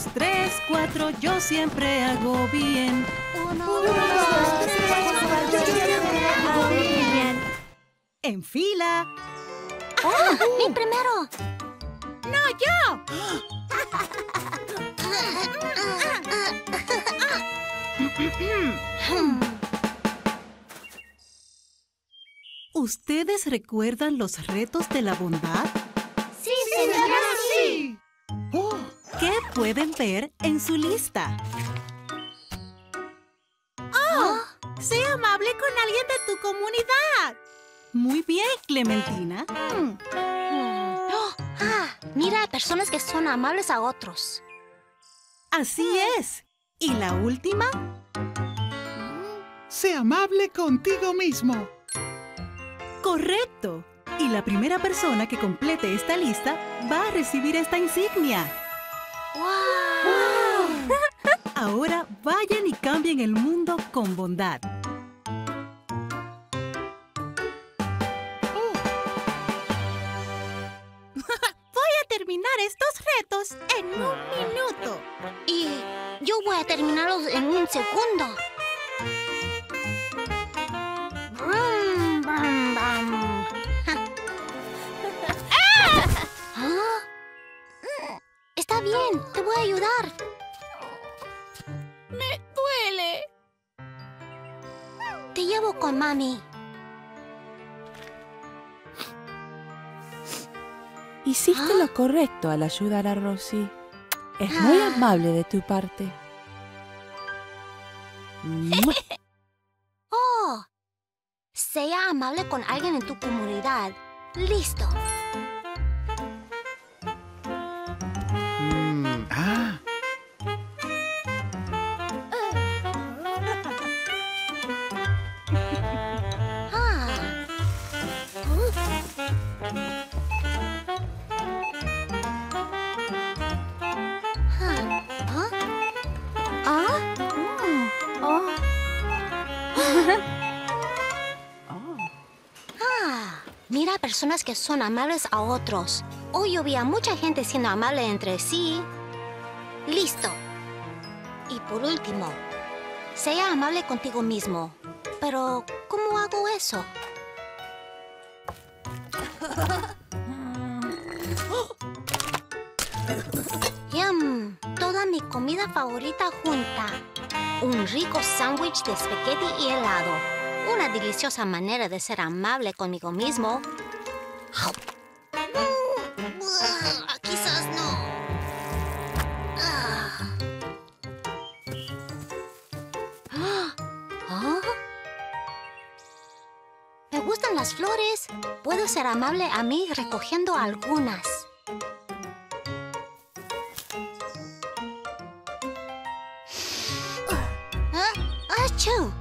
2, 3, 4, yo siempre hago bien. 1, 2, 3, 4, yo siempre hago bien. En fila. ¡Oh! ¡Mi primero! ¡No, yo! ¿Ustedes recuerdan los retos de la bondad? ¡Sí, señora, sí! ¿Qué pueden ver en su lista? Sé amable con alguien de tu comunidad. Muy bien, Clementina. Mira, personas que son amables a otros. Así es. ¿Y la última? Sé amable contigo mismo. Correcto. Y la primera persona que complete esta lista va a recibir esta insignia. ¡Wow! Ahora vayan y cambien el mundo con bondad. Voy a terminar estos retos en 1 minuto. Y yo voy a terminarlos en 1 segundo. Brum, brum, brum. ¿Ah? Está bien, te voy a ayudar. Me duele. Te llevo con mami. Hiciste lo correcto al ayudar a Rosie. Es muy amable de tu parte. ¡Oh! Sea amable con alguien en tu comunidad. ¡Listo! Mira personas que son amables a otros. Hoy yo vi a mucha gente siendo amable entre sí. ¡Listo! Y por último, sea amable contigo mismo. Pero, ¿cómo hago eso? ¡Yum! Toda mi comida favorita junta. Un rico sándwich de espagueti y helado. Una deliciosa manera de ser amable conmigo mismo. Quizás no. Me gustan las flores. Puedo ser amable a mí recogiendo algunas. ¡Achú!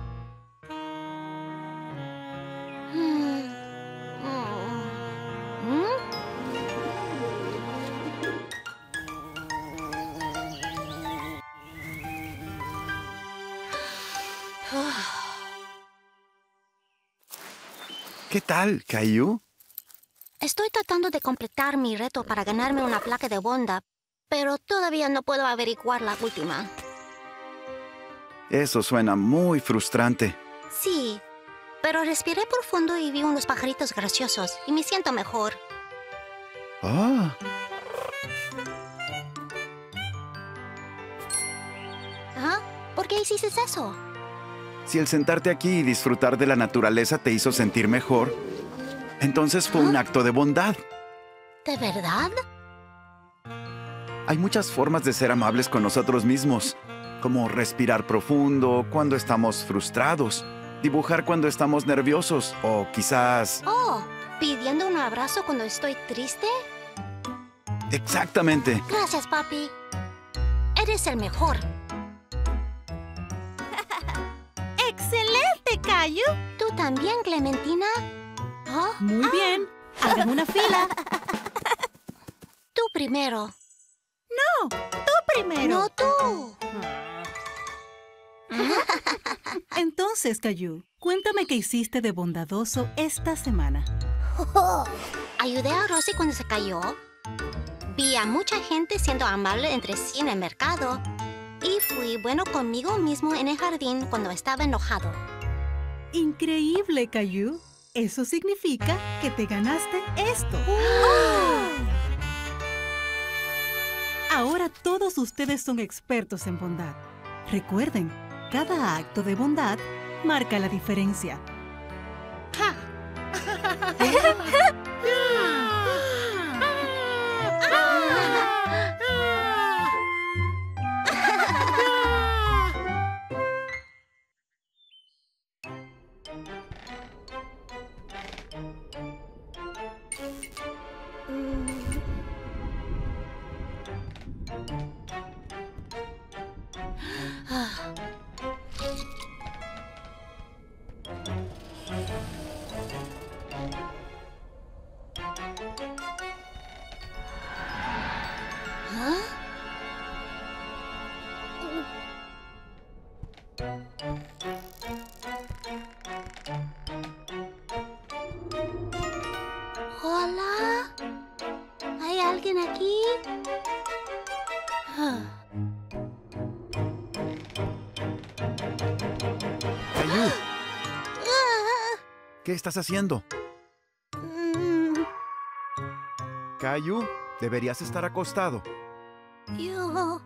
¿Qué tal, Caillou? Estoy tratando de completar mi reto para ganarme una placa de bondad, pero todavía no puedo averiguar la última. Eso suena muy frustrante. Sí, pero respiré profundo y vi unos pajaritos graciosos y me siento mejor. Ah, ¿Por qué hiciste eso? si el sentarte aquí y disfrutar de la naturaleza te hizo sentir mejor, entonces fue un acto de bondad. ¿De verdad? Hay muchas formas de ser amables con nosotros mismos, como respirar profundo cuando estamos frustrados, dibujar cuando estamos nerviosos o quizás... Oh, ¿pidiendo un abrazo cuando estoy triste? Exactamente. Gracias, papi. Eres el mejor. ¡Excelente, Caillou! ¿Tú también, Clementina? Muy bien. Hagan una fila. Tú primero. No, tú primero. No tú. Entonces, Caillou, cuéntame qué hiciste de bondadoso esta semana. Ayudé a Rosie cuando se cayó. Vi a mucha gente siendo amable entre sí en el mercado. Y fui bueno conmigo mismo en el jardín cuando estaba enojado. Increíble, Caillou. Eso significa que te ganaste esto. Ahora todos ustedes son expertos en bondad. Recuerden, cada acto de bondad marca la diferencia. Hola. ¿Hay alguien aquí? Caillou, ¿qué estás haciendo? Caillou, deberías estar acostado. Yo...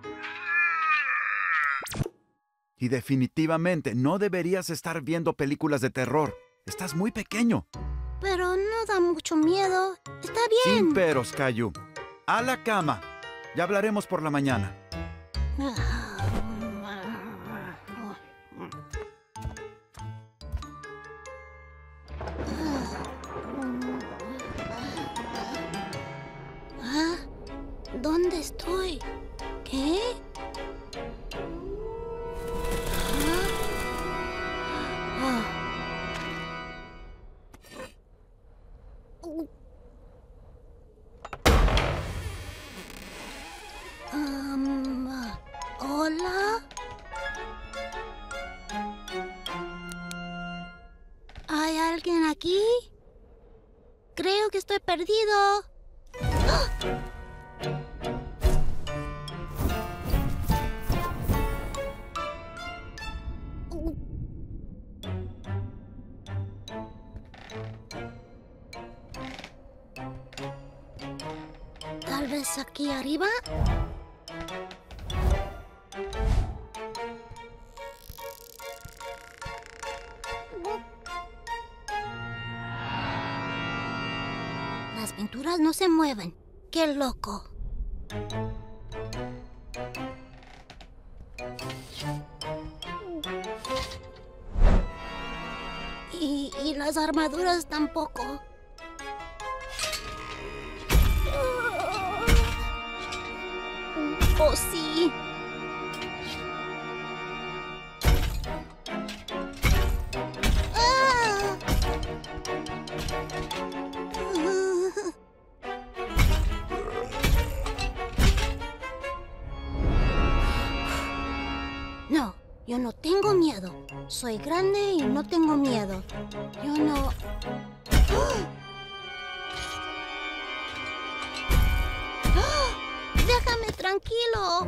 Y definitivamente no deberías estar viendo películas de terror. Estás muy pequeño. Pero no da mucho miedo. Está bien. Sin peros, Caillou. A la cama. Ya hablaremos por la mañana. ¿Dónde estoy? ¿Qué? ¿Hola? ¿Hay alguien aquí? Creo que estoy perdido. Tal vez aquí arriba. Las pinturas no se mueven. ¡Qué loco! Y las armaduras tampoco. ¡Oh, sí! No, yo no tengo miedo. Soy grande y no tengo miedo. Yo no... ¡Déjame tranquilo!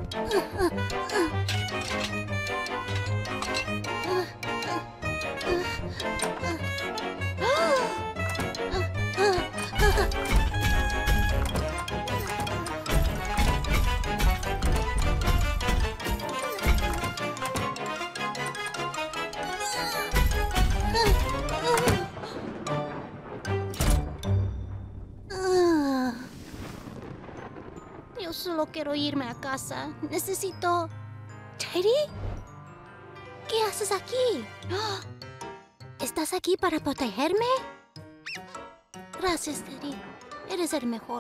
Yo solo quiero irme a casa. Necesito... ¿Teddy? ¿Qué haces aquí? ¿Estás aquí para protegerme? Gracias, Teddy. Eres el mejor.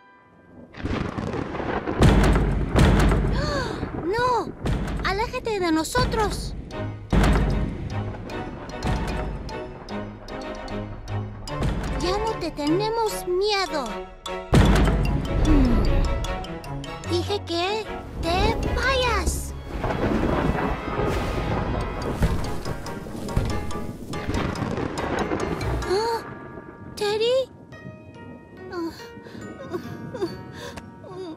¡No! ¡Aléjate de nosotros! Ya no te tenemos miedo. Dije que te vayas. ¿Teddy?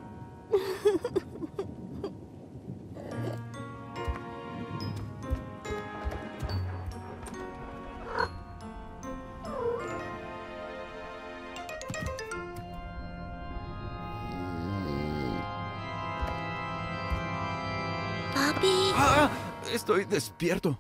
papi. ¡Ah! Estoy despierto.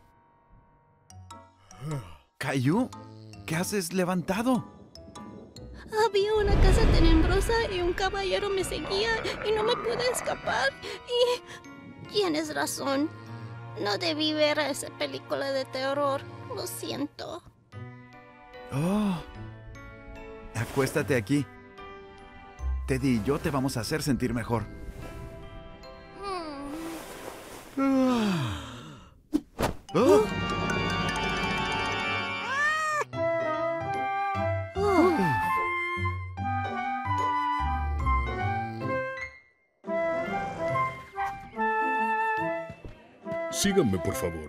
Caillou, ¿qué haces levantado? Había una casa tenebrosa y un caballero me seguía y no me pude escapar. Y Tienes razón. No debí ver esa película de terror. Lo siento. Oh. Acuéstate aquí. Teddy y yo te vamos a hacer sentir mejor. Oh. Síganme, por favor.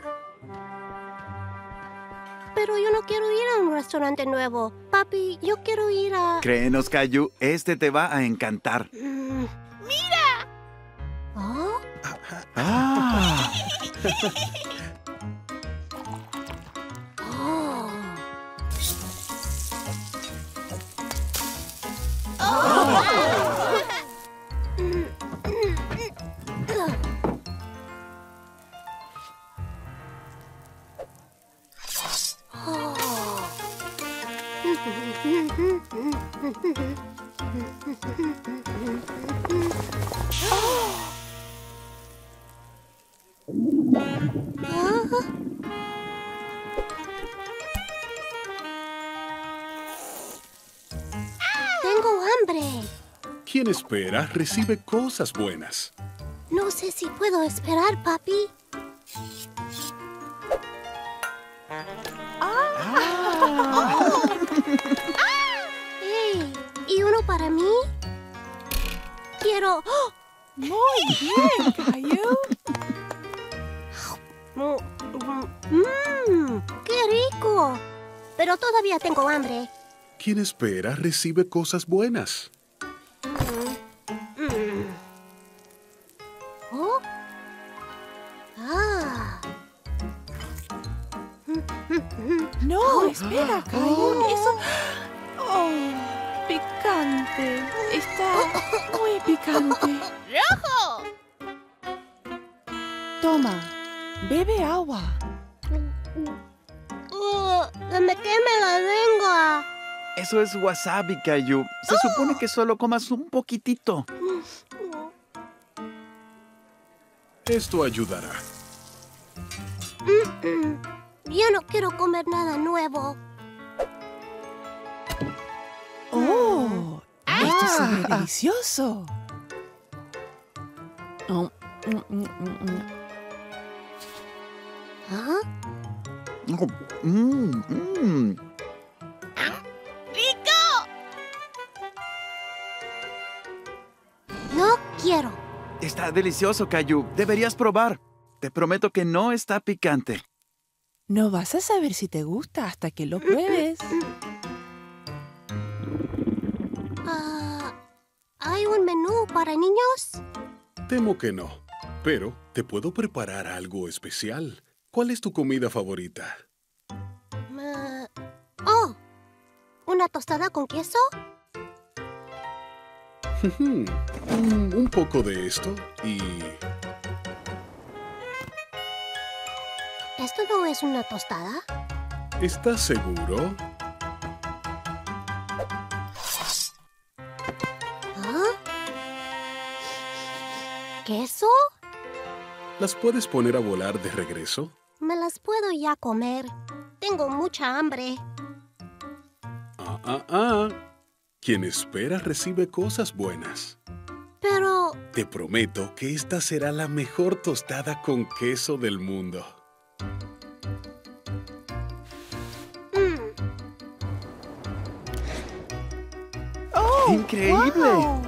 Pero yo no quiero ir a un restaurante nuevo. Papi, yo quiero ir a... Créenos, Caillou, este te va a encantar. ¿Oh? ¡Ah! Oh. Tengo hambre. Quien espera recibe cosas buenas. No sé si puedo esperar, papi. ¡Ey! ¿Y uno para mí? Quiero... ¡Oh! Muy bien, Caillou. ¡Qué rico! Pero todavía tengo hambre. Quien espera recibe cosas buenas. ¿Oh? Ah. No, espera, Caillou. Eso... Oh, picante. Está muy picante. ¡Rojo! Toma, bebe agua. Me queme la lengua. Eso es wasabi, Caillou. Se supone que solo comas un poquitito. Esto ayudará. Yo no quiero comer nada nuevo. Oh, esto se ve delicioso. Oh, ¿Ah? No quiero. Está delicioso, Caillou. Deberías probar. Te prometo que no está picante. No vas a saber si te gusta hasta que lo pruebes. ¿Hay un menú para niños? Temo que no, pero te puedo preparar algo especial. ¿Cuál es tu comida favorita? ¿Una tostada con queso? Un poco de esto y... ¿Esto no es una tostada? ¿Estás seguro? ¿Ah? ¿Queso? ¿Las puedes poner a volar de regreso? Me las puedo ya comer. Tengo mucha hambre. Quien espera recibe cosas buenas. Pero... Te prometo que esta será la mejor tostada con queso del mundo. Oh, ¡Increíble! wow.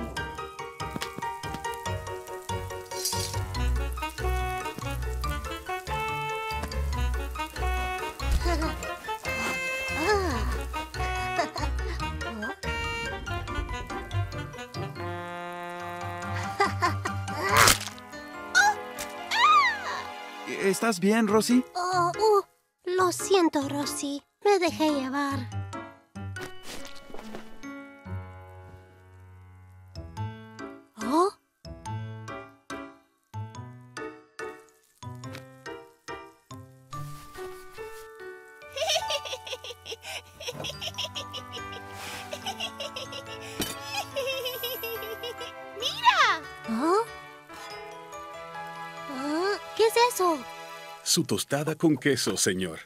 ¿Estás bien, Rosie? Lo siento, Rosie. Me dejé llevar. ¿Oh? ¿Ah? ¿Qué es eso? Su tostada con queso, señor.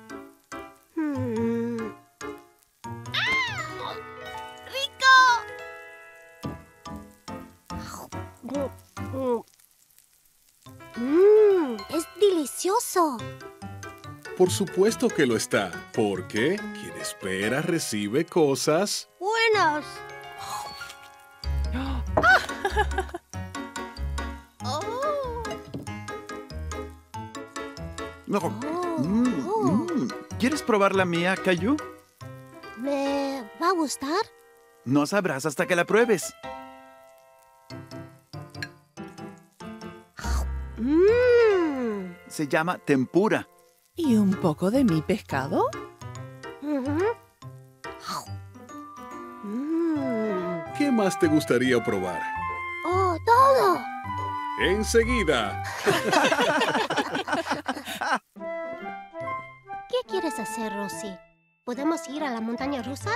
Es delicioso. Por supuesto que lo está, porque quien espera recibe cosas. Buenas. No. ¿Quieres probar la mía, Caillou? ¿Me va a gustar? No sabrás hasta que la pruebes. Se llama tempura. ¿Y un poco de mi pescado? ¿Qué más te gustaría probar? ¡Oh, todo! ¡Enseguida! ¿Qué quieres hacer, Rosie? ¿Podemos ir a la montaña rusa?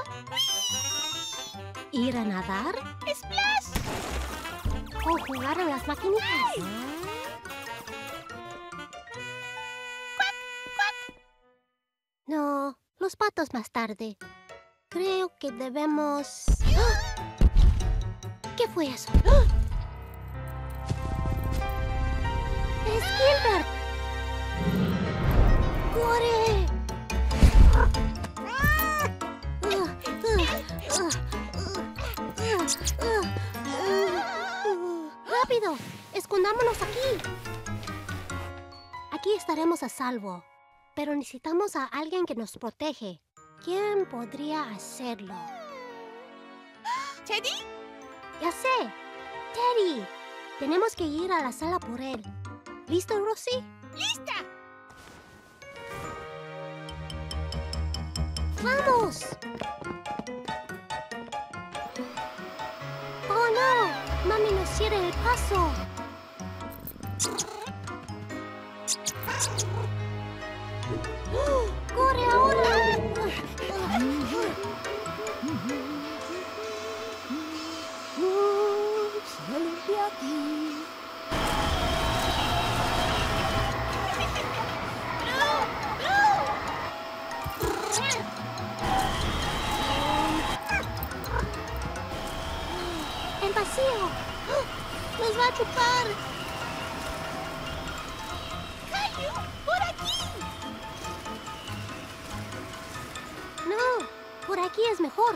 ¿Ir a nadar? ¡Splash! ¿O jugar a las maquinitas? No, los patos más tarde. Creo que debemos... ¡Ah! ¿Qué fue eso? ¡Ah! ¡Es Gilbert! ¡Corre! ¡Rápido! ¡Escondámonos aquí! Aquí estaremos a salvo. Pero necesitamos a alguien que nos protege. ¿Quién podría hacerlo? ¿Teddy? Ya sé. Teddy. Tenemos que ir a la sala por él. ¿Listo, Rosie? ¡Lista! ¡Vamos! ¡Oh, no! ¡Mami nos cierra el paso! ¡Corre ahora! Se limpia aquí. ¡El vacío! ¡Nos va a chupar! ¡Caillou! ¡Por aquí! No, por aquí es mejor.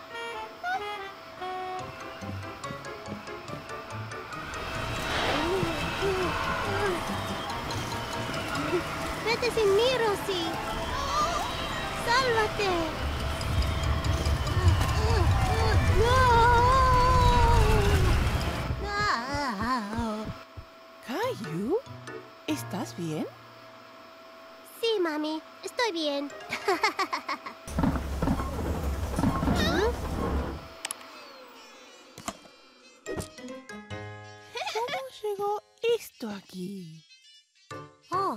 Vete sin mí, Rosie. ¡Sálvate! ¡No! ¿Caillou? ¿Estás bien? Sí, mami, estoy bien. ¿Cómo llegó esto aquí? Oh,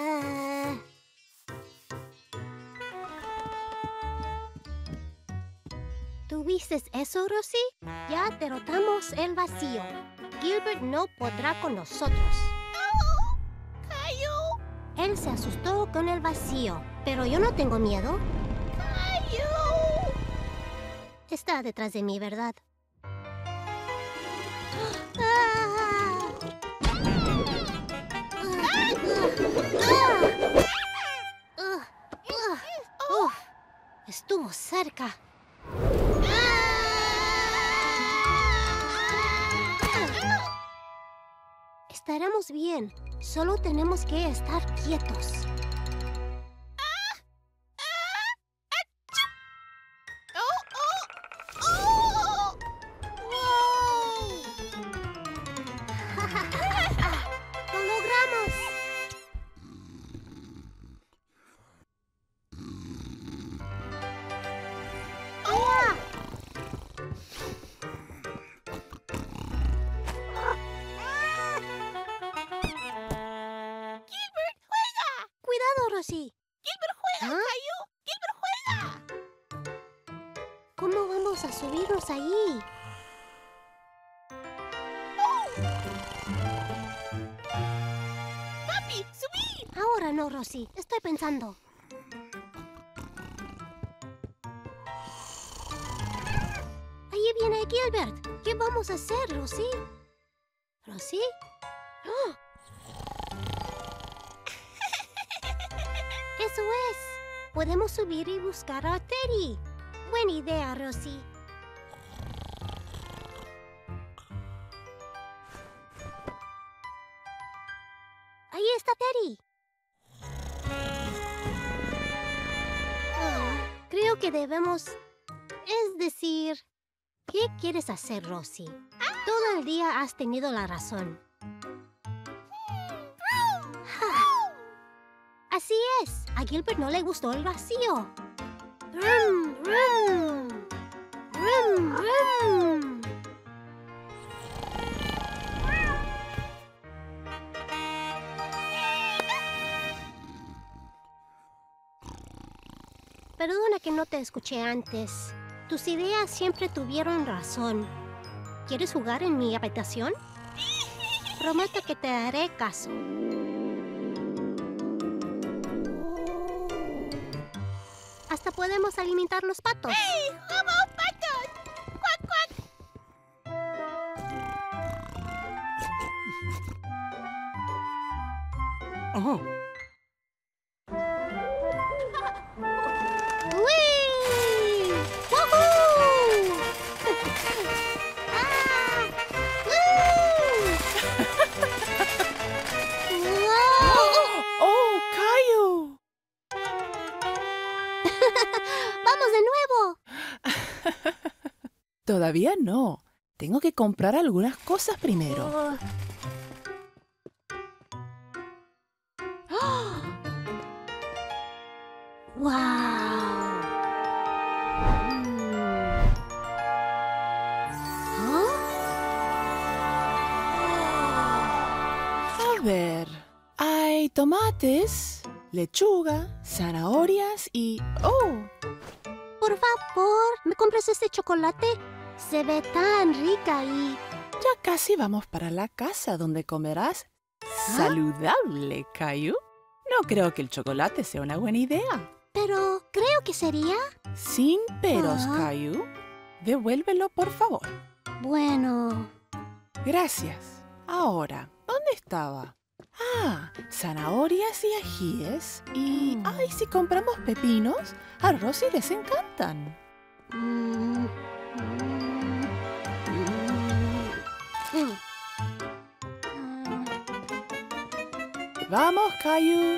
¿Tuviste eso, Rosie? Ya derrotamos el vacío. Gilbert no podrá con nosotros. ¡Caillou! Él se asustó con el vacío, pero yo no tengo miedo. ¡Caillou! Está detrás de mí, ¿verdad? Estuvo cerca. Estaremos bien. Solo tenemos que estar quietos. ¡Lo logramos! ¡Allá! ¡Gilbert, juega! ¡Cuidado, Rosie! ¡Gilbert juega, Caillou! ¡Gilbert juega! ¿Cómo vamos a subirnos ahí? no, Rosie. Estoy pensando. Ahí viene Gilbert. ¿Qué vamos a hacer, Rosie? ¿Rosie? ¡Oh! Eso es. Podemos subir y buscar a Teddy. Buena idea, Rosie. Ahí está Teddy. Creo que debemos... Es decir... ¿Qué quieres hacer, Rosie? Todo el día has tenido la razón. Así es. A Gilbert no le gustó el vacío. Rum, rum. Rum, rum. Perdona que no te escuché antes. Tus ideas siempre tuvieron razón. ¿Quieres jugar en mi habitación? Prometo que te haré caso. Hasta podemos alimentar los patos. ¡Hey! ¡Como patos! ¡Cuac, cuac! Oh. ¡Uy! ¡Woohoo! ¡Ah! ¡Oh, Caillou! ¡Vamos de nuevo! Todavía no. Tengo que comprar algunas cosas primero. ¡Wow! A ver, hay tomates, lechuga, zanahorias y... ¡Oh! Por favor, ¿me compras este chocolate? Se ve tan rica y... Ya casi vamos para la casa donde comerás saludable, Caillou. No creo que el chocolate sea una buena idea. Pero creo que sería... Sin peros, Caillou. Devuélvelo, por favor. Bueno... Gracias. Ahora, ¿dónde estaba? Ah, zanahorias y ajíes. Y, ay, si compramos pepinos, a Rosie les encantan. Vamos, Caillou.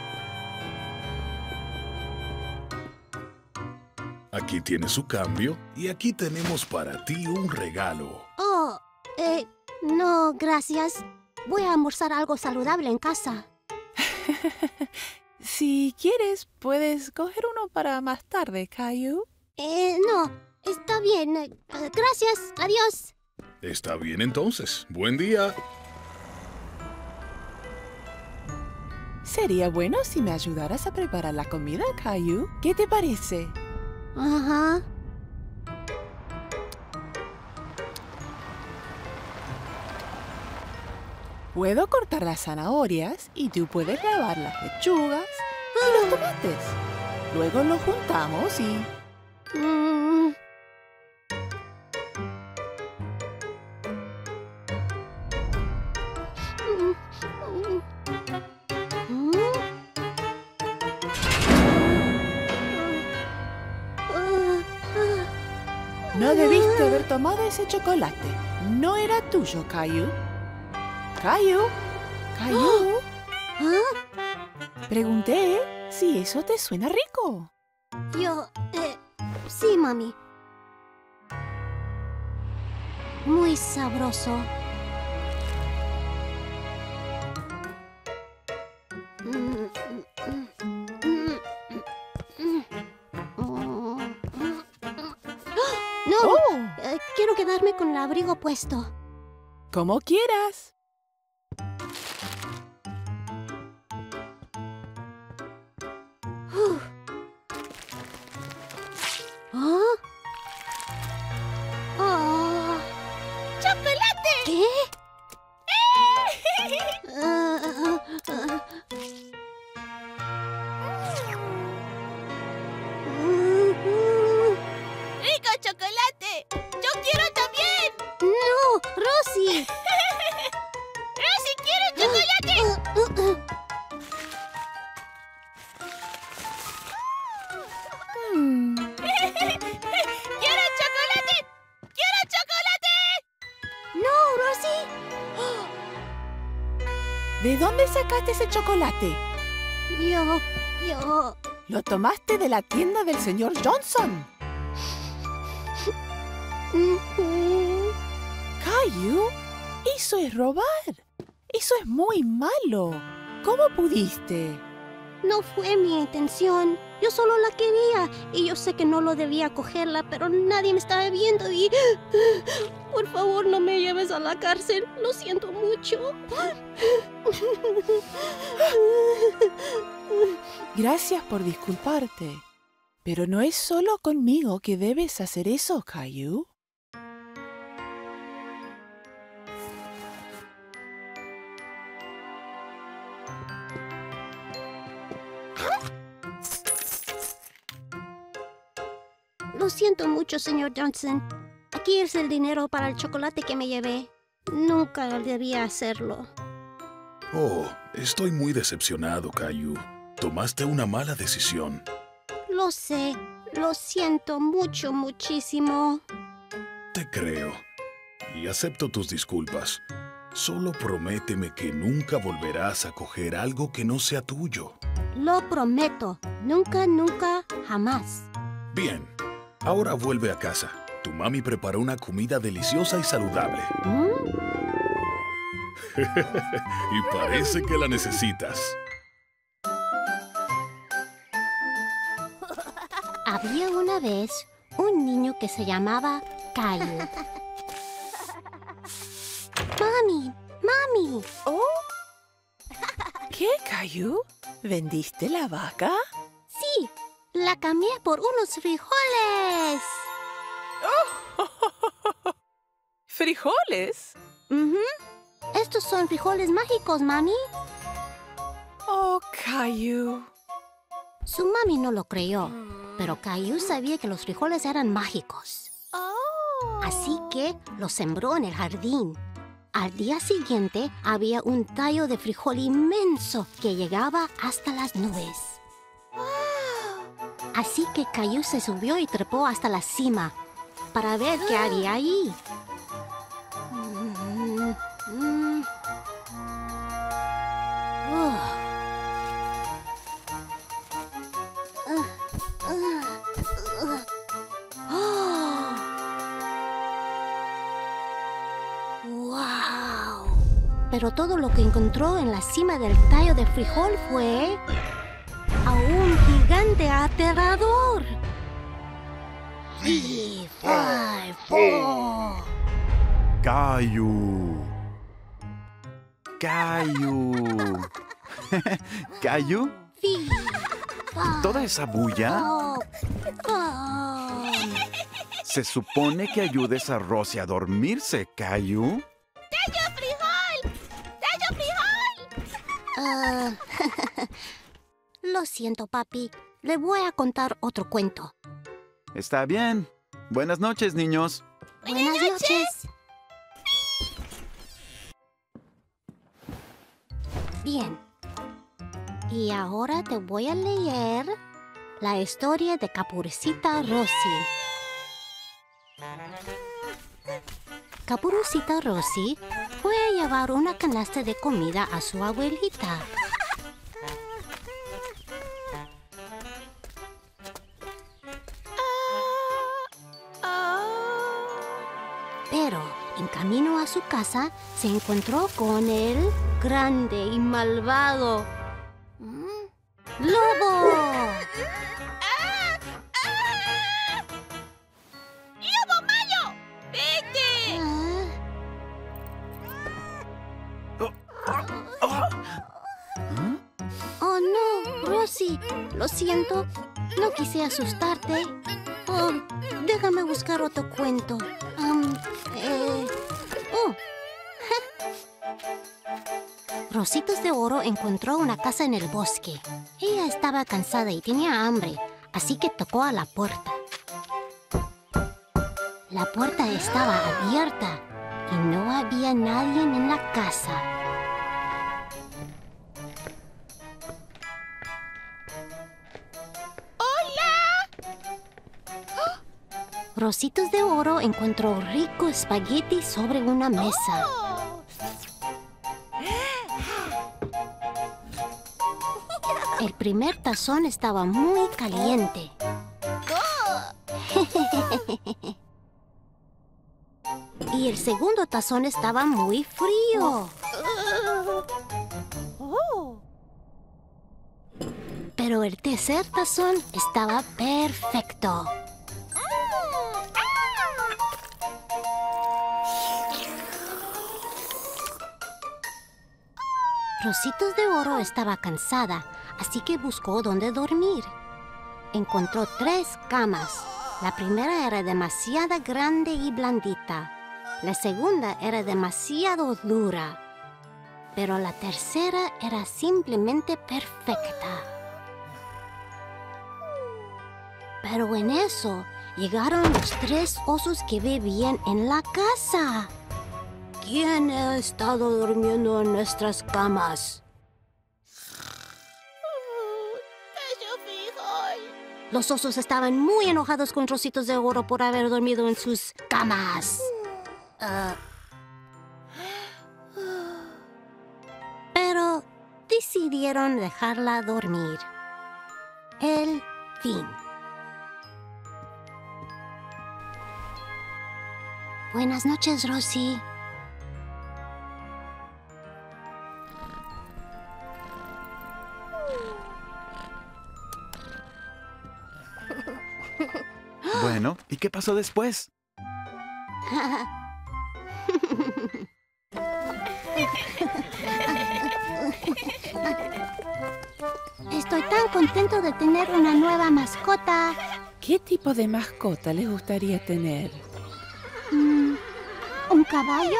Aquí tiene su cambio y aquí tenemos para ti un regalo. Oh, no, gracias. Voy a almorzar algo saludable en casa. Si quieres, puedes coger uno para más tarde, Caillou. No, está bien. Gracias, adiós. Está bien entonces. Buen día. Sería bueno si me ayudaras a preparar la comida, Caillou. ¿Qué te parece? Ajá. Puedo cortar las zanahorias y tú puedes lavar las lechugas y los tomates. Luego los juntamos y... No debiste haber tomado ese chocolate. No era tuyo, Caillou. Caillou. Caillou. Pregunté si eso te suena rico. Sí, mami. Muy sabroso. ¡No! Oh. Quiero quedarme con el abrigo puesto. Como quieras. ¡Chocolate! ¿Qué? Rosy! ¡Rosy quiere chocolate! ¡Quiero chocolate! ¡Quiero chocolate! ¡No, Rosy! ¿De dónde sacaste ese chocolate? Yo... Lo tomaste de la tienda del señor Johnson. Caillou, eso es robar. Eso es muy malo. ¿Cómo pudiste? No fue mi intención. Yo solo la quería. Y yo sé que no lo debía cogerla, pero nadie me estaba viendo y... Por favor, no me lleves a la cárcel. Lo siento mucho. Gracias por disculparte. Pero no es solo conmigo que debes hacer eso, Caillou. Lo siento mucho, señor Johnson. Aquí es el dinero para el chocolate que me llevé. Nunca debía hacerlo. Oh, estoy muy decepcionado, Caillou. Tomaste una mala decisión. Lo sé. Lo siento mucho, muchísimo. Te creo. Y acepto tus disculpas. Solo prométeme que nunca volverás a coger algo que no sea tuyo. Lo prometo. Nunca, nunca, jamás. Bien. Ahora vuelve a casa. Tu mami preparó una comida deliciosa y saludable. Y parece que la necesitas. Había una vez un niño que se llamaba Caillou. ¡Mami! ¡Mami! ¿Oh? ¿Qué, Caillou? ¿Vendiste la vaca? Sí, la cambié por unos frijoles. ¿Frijoles? Ujú. Estos son frijoles mágicos, mami. Oh, Caillou. Su mami no lo creyó, pero Caillou sabía que los frijoles eran mágicos. Así que los sembró en el jardín. Al día siguiente había un tallo de frijol inmenso que llegaba hasta las nubes. Así que Caillou se subió y trepó hasta la cima para ver qué había allí. ¡Wow! Pero todo lo que encontró en la cima del tallo de frijol fue a un gigante aterrador. 3, 5, 4. Caillou. Caillou. ¿Caillou? ¿Toda esa bulla? Se supone que ayudes a Rosy a dormirse, Caillou. ¡Tallo frijol! ¡Tallo frijol! Lo siento, papi. Le voy a contar otro cuento. Está bien. Buenas noches, niños. Buenas noches. Bien. Y ahora te voy a leer la historia de Caperucita Rosy. Caperucita Rosy fue a llevar una canasta de comida a su abuelita. Pero en camino a su casa se encontró con el grande y malvado ¡Lobo! ¡Lobo malo! ¡Vete! Oh, no, Rosy. Lo siento. No quise asustarte. Oh, déjame buscar otro cuento. Rositos de Oro encontró una casa en el bosque. Ella estaba cansada y tenía hambre, así que tocó a la puerta. La puerta estaba abierta y no había nadie en la casa. Rositos de Oro encontró rico espagueti sobre una mesa. El primer tazón estaba muy caliente. Y el segundo tazón estaba muy frío. Pero el tercer tazón estaba perfecto. Rositos de Oro estaba cansada, así que buscó dónde dormir. Encontró 3 camas. La primera era demasiado grande y blandita. La segunda era demasiado dura. Pero la tercera era simplemente perfecta. Pero en eso llegaron los 3 osos que vivían en la casa. ¿Quién ha estado durmiendo en nuestras camas? Los osos estaban muy enojados con Rositos de Oro por haber dormido en sus camas. Pero decidieron dejarla dormir. El fin. Buenas noches, Rosie. Bueno, ¿y qué pasó después? Estoy tan contento de tener una nueva mascota. ¿Qué tipo de mascota les gustaría tener? ¿Un caballo?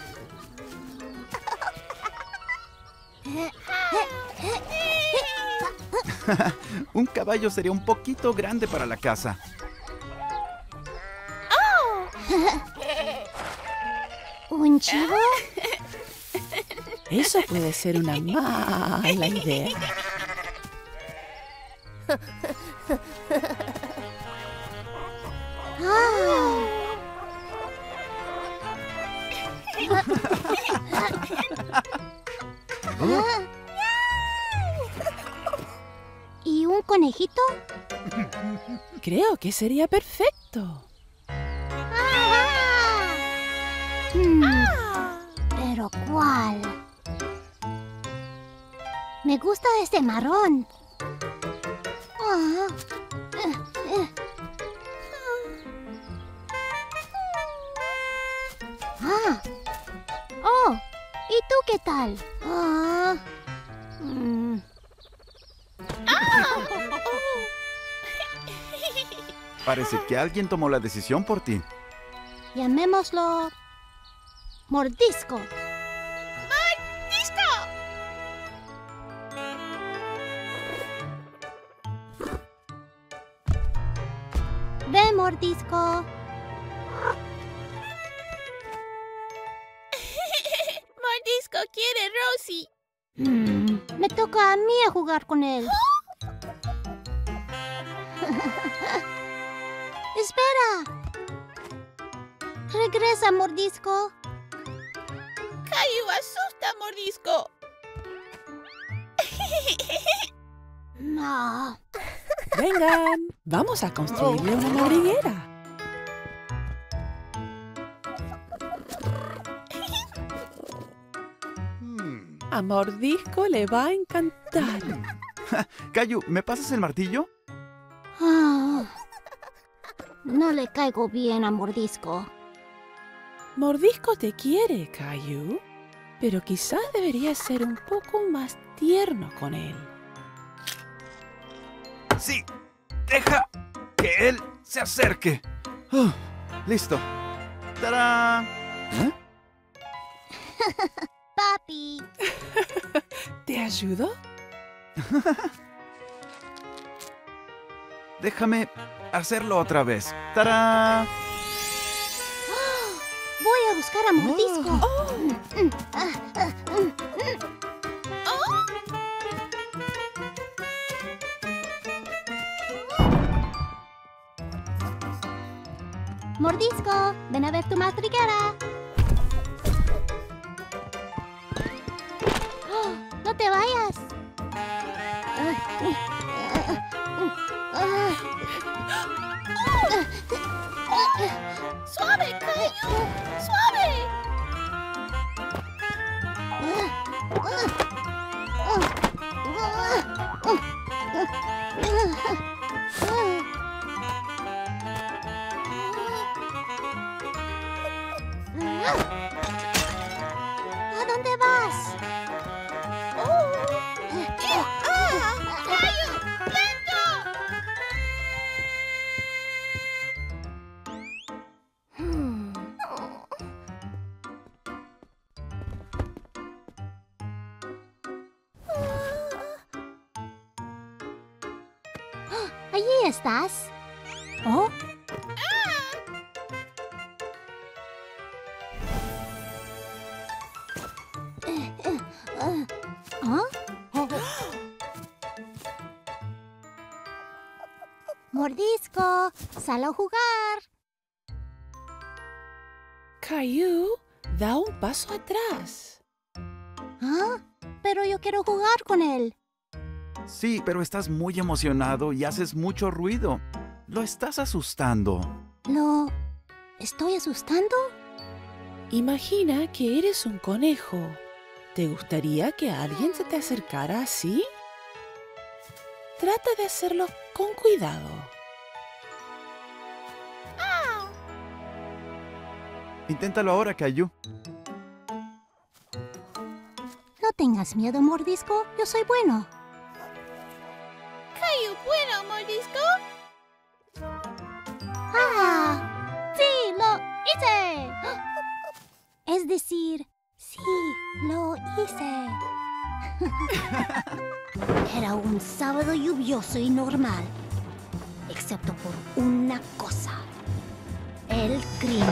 Un caballo sería un poquito grande para la casa. ¿Un chivo? Eso puede ser una mala idea. ¿Y un conejito? Creo que sería perfecto. ¿Pero cuál? Me gusta este marrón. Oh, ¿y tú qué tal? Parece que alguien tomó la decisión por ti. Llamémoslo Mordisco. Ven, Mordisco. Mordisco quiere Rosie. Me toca a mí a jugar con él. ¡Espera! Regresa, Mordisco. Caillou asusta a Mordisco. No. Vengan, vamos a construirle una madriguera. A Mordisco le va a encantar. Caillou, ¿me pasas el martillo? No le caigo bien a Mordisco. Mordisco te quiere, Caillou, pero quizás deberías ser un poco más tierno con él. Sí, deja que él se acerque. Listo. ¡Tarán! ¿Eh? Papi. ¿Te ayudo? Déjame hacerlo otra vez. ¡Tarán! Voy a buscar a Mordisco. Mordisco, ven a ver tu madriguera. ¡Oh! ¡No te vayas! ¡Suave, Caillou! ¡Suave! ¿A dónde vas? ¡Caillou! ¡Lento! Allí estás. ¿Oh? Mordisco, sal a jugar. Caillou, da un paso atrás. ¿Ah? Pero yo quiero jugar con él. Sí, pero estás muy emocionado y haces mucho ruido. Lo estás asustando. ¿Lo estoy asustando? Imagina que eres un conejo. ¿Te gustaría que alguien se te acercara así? Trata de hacerlo con cuidado. Inténtalo ahora, Caillou. No tengas miedo, Mordisco. Yo soy bueno. ¡Caillou, bueno, Mordisco! ¡Ah! ¡Sí, lo hice! Es decir, sí, lo hice. Era un sábado lluvioso y normal, excepto por una cosa. El crimen.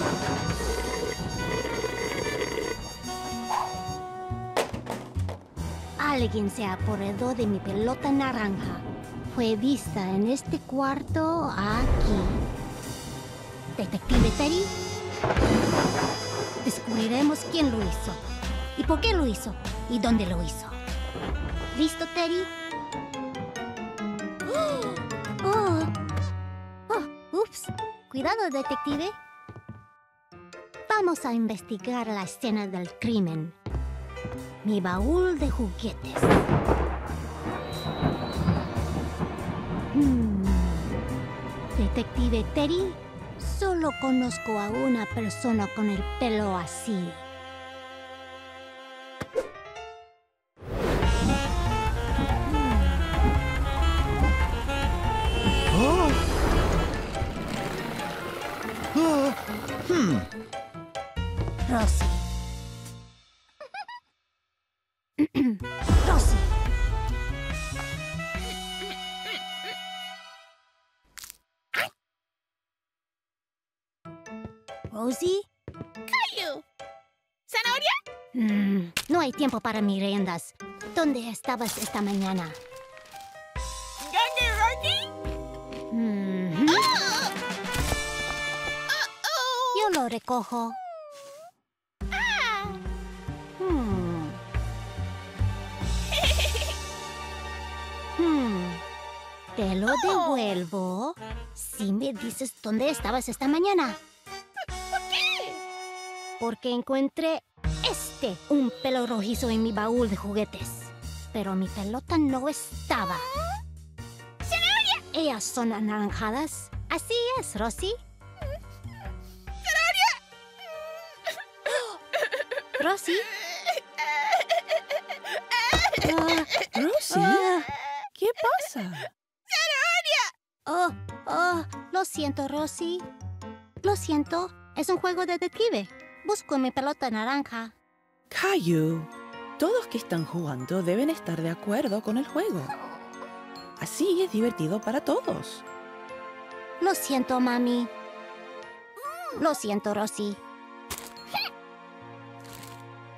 Alguien se apoderó de mi pelota naranja. Fue vista en este cuarto aquí. Detective Teddy, descubriremos quién lo hizo, y por qué lo hizo, y dónde lo hizo. ¿Listo, Teddy? Oh. Ups. Cuidado, detective. Vamos a investigar la escena del crimen. Mi baúl de juguetes. Detective Teddy, solo conozco a una persona con el pelo así. Rosie. Rosie. Rosie. ¡Caillou! ¿Zanahoria? No hay tiempo para meriendas. ¿Dónde estabas esta mañana? ¿Dónde, Rosie? Yo lo recojo. Te lo devuelvo si me dices dónde estabas esta mañana. ¿Por qué? Porque encontré un pelo rojizo en mi baúl de juguetes. Pero mi pelota no estaba. ¡Zanahoria! Ellas son anaranjadas. Así es, Rosie. Rosie. Rosie, ¿qué pasa? Lo siento, Rosie. Lo siento. Es un juego de detective. Busco mi pelota naranja. Caillou, todos que están jugando deben estar de acuerdo con el juego. Así es divertido para todos. Lo siento, mami. Lo siento, Rosie.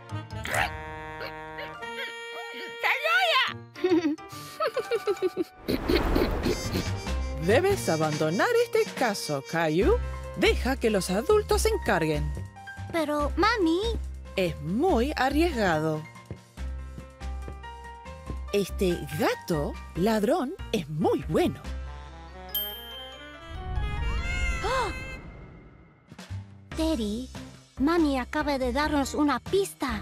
Debes abandonar este caso, Caillou. Deja que los adultos se encarguen. Pero, mami... Es muy arriesgado. Este gato ladrón es muy bueno. Teddy, mami acaba de darnos una pista.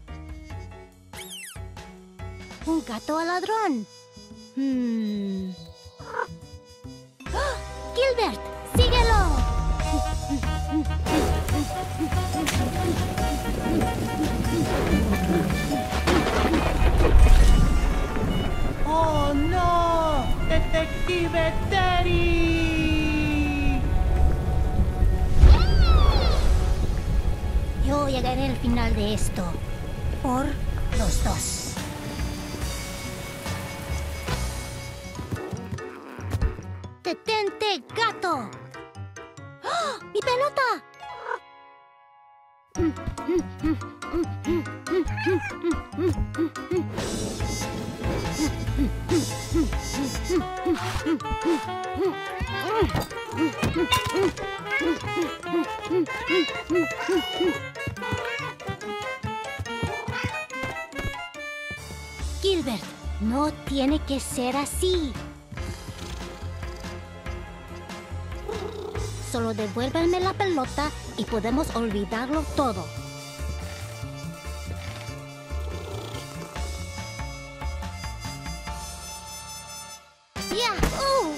Un gato ladrón. ¡Ah! Gilbert, síguelo. ¡Oh, no! ¡Detective Teddy! Yo llegaré al final de esto. Por los dos. ¡Detente, gato! ¡Oh! ¡Mi pelota! Gilbert, no tiene que ser así. Solo devuélveme la pelota y podemos olvidarlo todo. ¡Yahoo!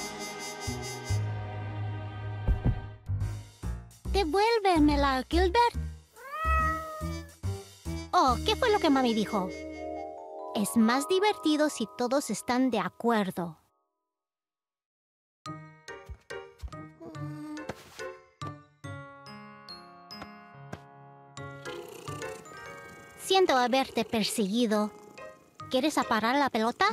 Devuélvemela, Gilbert. Oh, ¿qué fue lo que mami dijo? Es más divertido si todos están de acuerdo. Siento haberte perseguido. ¿Quieres aparar la pelota?